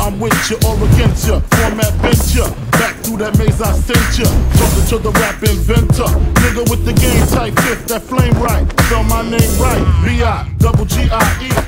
I'm with you or against you. Format venture, back through that maze I sent you. Talking to the rap inventor, nigga with the game type fifth, that flame right. Spell my name right, B-I-double-G-I-E.